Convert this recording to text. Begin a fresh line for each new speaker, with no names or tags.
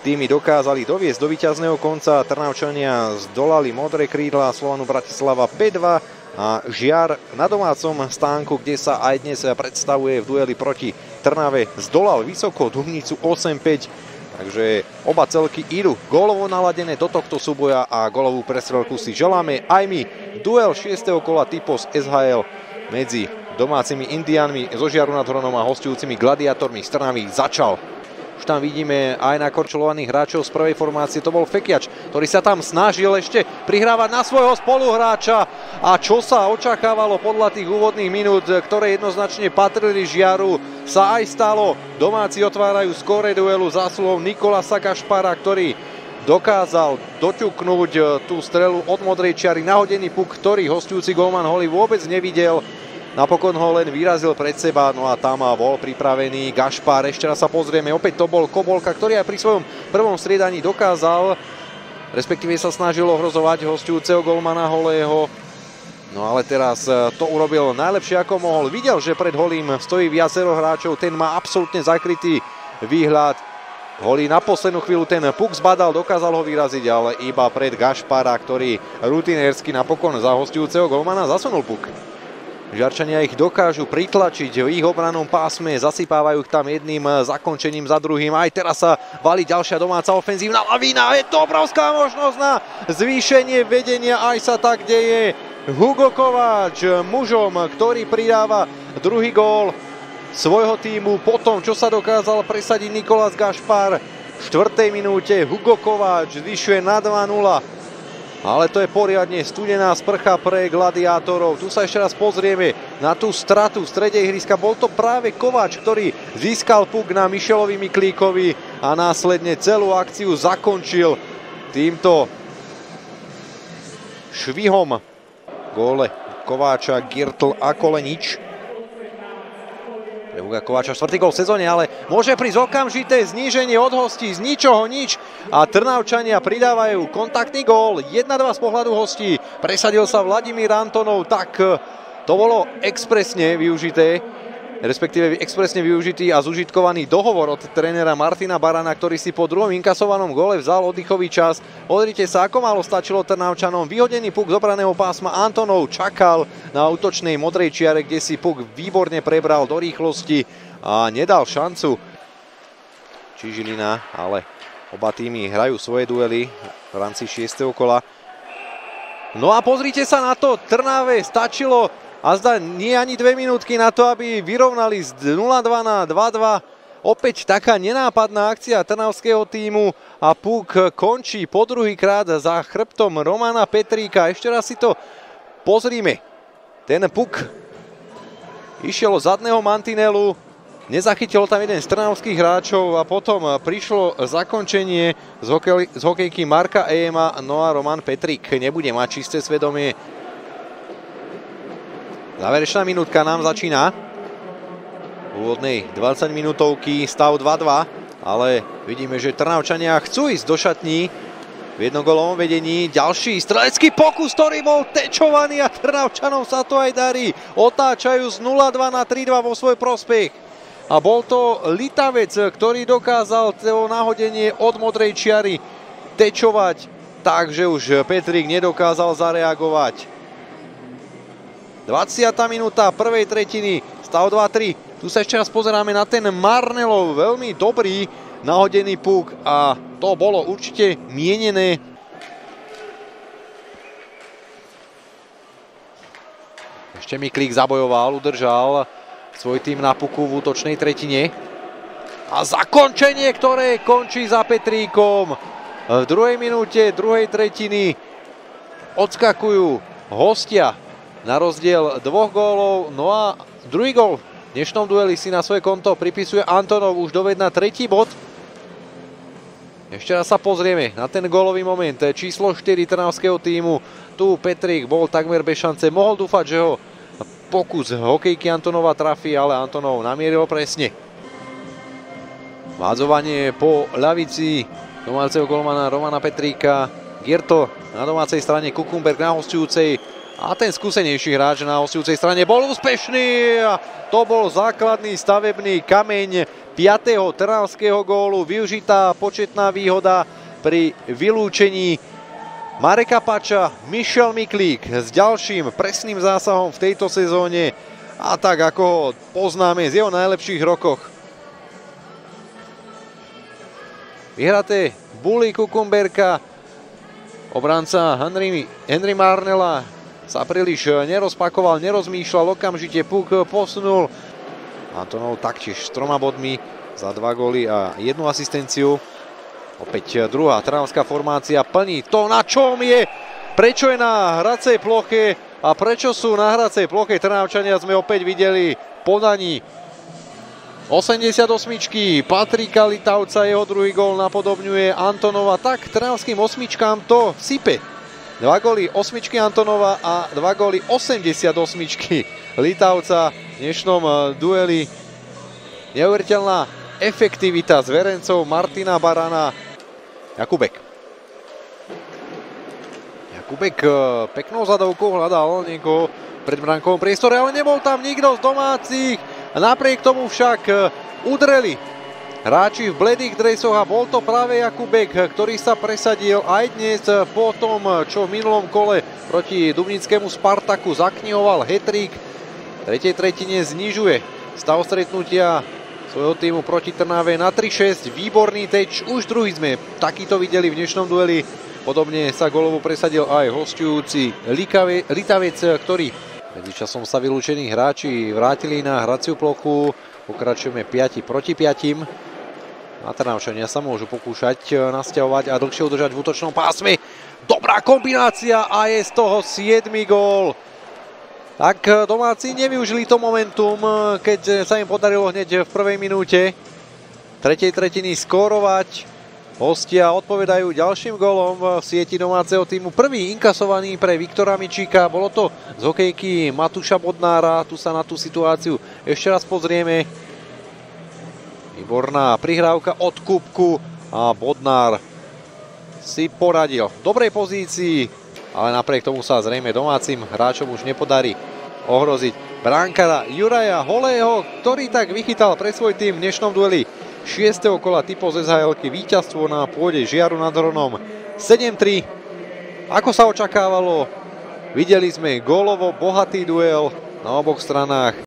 týmy dokázali doviesť do víťazného konca. Trnavčania zdolali modré krídla Slovanu Bratislava 5-2 a Žiar na domácom stánku, kde sa aj dnes predstavuje v dueli proti Trnave, zdolal vysoko Dubnicu 8-5. Takže oba celky idú gólovo naladené do tohto súboja a gólovú prestrelku si želáme aj my. Duel 6. kola Typos SHL medzi domácimi Indiánmi zo Žiaru nad Hronom a hosťujúcimi Gladiátormi z Trnavy začal. Už tam vidíme aj nakorčulovaných hráčov z prvej formácie. To bol Fekiač, ktorý sa tam snažil ešte prihrávať na svojho spoluhráča. A čo sa očakávalo podľa tých úvodných minút, ktoré jednoznačne patrili Žiaru, sa aj stalo. Domáci otvárajú skóre duelu zásluhou Nikolasa Gašpara, ktorý dokázal doťuknúť tú strelu od modrej čiary. Nahodený puk, ktorý hosťujúci golman Holy vôbec nevidel. Napokon ho len vyrazil pred seba, no a tam bol pripravený Gašpar. Ešte raz sa pozrieme, opäť to bol Kobolka, ktorý aj pri svojom prvom striedaní dokázal, respektíve sa snažil ohrozovať hosťujúceho golmana Holého. No ale teraz to urobil najlepšie ako mohol. Videl, že pred Holým stojí viacero hráčov, ten má absolútne zakrytý výhľad. Holý na poslednú chvíľu ten puk zbadal, dokázal ho vyraziť, ale iba pred Gašpara, ktorý rutinérsky napokon za hosťujúceho golmana zasunul puk. Žiarčania ich dokážu pritlačiť v ich obranom pásme, zasypávajú ich tam jedným zakončením za druhým. Aj teraz sa valí ďalšia domáca ofenzívna lavína. Je to obrovská možnosť na zvýšenie vedenia, aj sa tak deje. Hugo Kováč mužom, ktorý pridáva druhý gól svojho týmu po tom, čo sa dokázal presadiť Nikolás Gašpar. V 4. minúte Hugo Kováč zvyšuje na 2-0. Ale to je poriadne studená sprcha pre Gladiátorov. Tu sa ešte raz pozrieme na tú stratu v strede ihriska. Bol to práve Kováč, ktorý získal puk na Mišelovi Miklíkovi a následne celú akciu zakončil týmto švihom. Góle Kováča, Girtl a Kolenič. Huga Kováča 4. gól v sezóne, ale môže prísť okamžité zníženie od hostí z ničoho nič a Trnavčania pridávajú kontaktný gól 1-2 z pohľadu hostí. Presadil sa Vladimír Antonov, tak to bolo expresne využité, respektíve expresne využitý a zužitkovaný dohovor od trénera Martina Barana, ktorý si po druhom inkasovanom góle vzal oddychový čas. Pozrite sa, ako málo stačilo Trnavčanom. Vyhodený puk z obraného pásma Antonov čakal na útočnej modrej čiare, kde si puk výborne prebral do rýchlosti a nedal šancu Čižilina, ale oba týmy hrajú svoje duely v rámci 6. kola. No a pozrite sa na to, Trnave stačilo a zdá nie ani 2 minútky na to, aby vyrovnali z 0-2 na 2-2. Opäť taká nenápadná akcia trnavského týmu a puk končí po druhýkrát za chrbtom Romana Petríka. Ešte raz si to pozrime. Ten puk išiel od zadného mantinelu, nezachytil tam jeden z trnavských hráčov a potom prišlo zakončenie z hokejky Marka Ejema, no a Roman Petrík nebude mať čisté svedomie. Záverečná minútka nám začína. Úvodnej 20 minútovky, stav 2-2, ale vidíme, že Trnavčania chcú ísť do šatní v jednogolovom vedení. Ďalší strelecký pokus, ktorý bol tečovaný a Trnavčanom sa to aj darí. Otáčajú z 0-2 na 3-2 vo svoj prospech. A bol to Litavec, ktorý dokázal to nahodenie od modrej čiary tečovať, takže už Petrík nedokázal zareagovať. 20. minúta prvej tretiny, stav 2-3. Tu sa ešte raz pozeráme na ten Marnelov, veľmi dobrý nahodený puk a to bolo určite mienené. Ešte Miklík zabojoval, udržal svoj tým na puku v útočnej tretine. A zakončenie, ktoré končí za Petríkom. V druhej minúte druhej tretiny odskakujú hostia na rozdiel 2 gólov. No a druhý gól v dnešnom dueli si na svoje konto pripisuje Antonov, už doved na 3. bod. Ešte raz sa pozrieme na ten gólový moment. Číslo 4 trnavského týmu. Tu Petrík bol takmer bez šance. Mohol dúfať, že ho pokus hokejky Antonova trafí, ale Antonov namieril presne. Vádzovanie po ľavici domáceho golmana Romana Petríka. Girto na domácej strane, Kukumberg na hosťujúcej. A ten skúsenejší hráč na hostujúcej strane bol úspešný. A to bol základný stavebný kameň 5. trnavského gólu. Využitá početná výhoda pri vylúčení Mareka Pača. Michal Miklík s ďalším presným zásahom v tejto sezóne. A tak ako ho poznáme z jeho najlepších rokoch. Vyhraté Bully Kukumberka. Obranca Henry Marnela sa príliš nerozpakoval, nerozmýšľal, okamžite puk posunul. Antonov taktiež s 3 bodmi za 2 góly a 1 asistenciu. Opäť druhá trnavská formácia plní to, na čom je. Prečo je na hracej ploche a prečo sú na hracej ploche Trnavčania, sme opäť videli podaní 88-čky Patrika Litavca, jeho druhý gól napodobňuje Antonova, tak trnavským osmičkám to sype. 2 góly 8-čky Antonova a 2 góly 88-čky Litavca v dnešnom dueli. Neuveriteľná efektivita zverencov Martina Barana. Jakubek peknou zadovkou hľadal niekoho pred bránkovom priestore, ale nebol tam nikto z domácich. Napriek tomu však udreli hráči v bledých dresoch a bol to práve Jakubek, ktorý sa presadil aj dnes po tom, čo v minulom kole proti dubnickému Spartaku zaknihoval hat-trick. V tretej tretine znižuje stav stretnutia svojho týmu proti Trnave na 3-6. Výborný teč, už druhý sme takýto videli v dnešnom dueli. Podobne sa gólovo presadil aj hostujúci Litavec, ktorý medzičasom sa vylúčení hráči vrátili na hraciu plochu. Pokračujeme 5 proti 5. A Trnavčania sa môžu pokúšať nasťahovať a dlhšie udržať v útočnom pásme. Dobrá kombinácia a je z toho 7. gól. Tak domáci nevyužili to momentum, keď sa im podarilo hneď v prvej minúte tretej tretiny skórovať. Hostia odpovedajú ďalším gólom v sieti domáceho týmu. Prvý inkasovaný pre Viktora Mičíka. Bolo to z hokejky Matúša Bodnára. Tu sa na tú situáciu ešte raz pozrieme. Výborná prihrávka od Kupku a Bodnár si poradil v dobrej pozícii, ale napriek tomu sa zrejme domácim hráčom už nepodarí ohroziť bránkara Juraja Holého, ktorý tak vychytal pre svoj tým v dnešnom dueli 6. kola typov z SHL-ky víťazstvo na pôde Žiaru nad Hronom 7-3. Ako sa očakávalo, videli sme gólovo bohatý duel na oboch stranách.